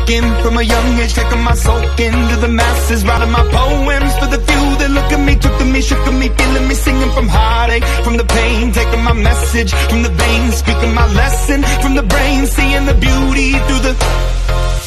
spoken from a young age, taking my soul into the masses, writing my poems for the few that look at me, took to me, shook at me, feeling me, singing from heartache, from the pain, taking my message from the veins, speaking my lesson from the brain, seeing the beauty through the